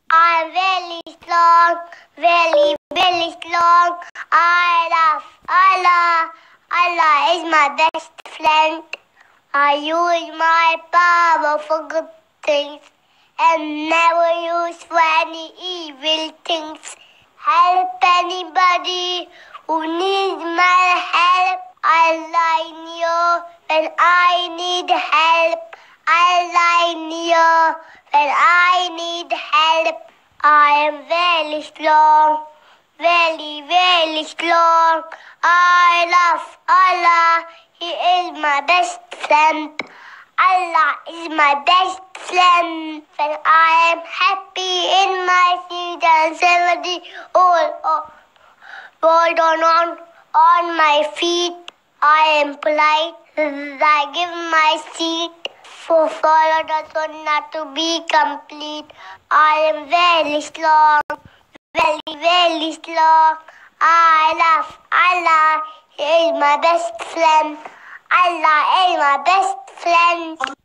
I'm very strong, very, very strong. I love Allah. Allah is my best friend. I use my power for good things and never use for any evil things. Help anybody who needs my help. Allah near when I need help. Allah near when I need help. I am very strong, very, very strong. I love Allah. He is my best friend. Allah is my best friend. When I am happy in my seat and 70 old on my feet, I am polite. I give my seat for follow the sunnah to be complete. I am very strong, very, very strong. I love Allah. He is my best friend. Allah is my best friend.